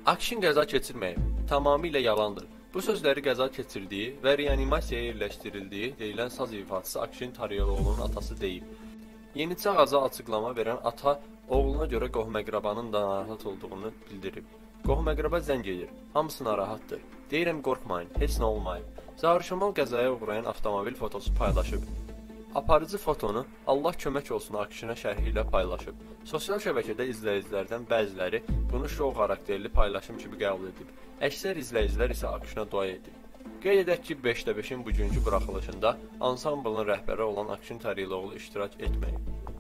Akşin qəza keçirməyib, tamamilə yalandır. Bu sözləri qəza keçirdiyi və reanimasiyaya yerləşdirildiyi deyilən saz ifaçısı Akşin Taryaloğlu'nun atası deyib. Yenicə ağaza açıqlama verən ata oğluna görə qohum-əqrabanın da narahat olduğunu bildirib. Qohum-əqraba zəng edir, hamısı narahatdır. Deyirəm qorxmayın, heç nə olmayıb. Zarışamal qəzaya uğrayan avtomobil fotosu paylaşıb. Aparıcı fotonu Allah kömək olsun Akşinə şərhi ilə paylaşıb. Sosial şəbəkədə izləyicilərdən bəziləri bunu şou xarakterli paylaşım kimi qəbul edib. Əksər izləyicilər isə Akşinə dua edib. Qeyd edək ki, 5də 5-in bugünkü buraxılışında ansamblın rəhbəri olan Akşin Taryaloğlu iştirak etməyib.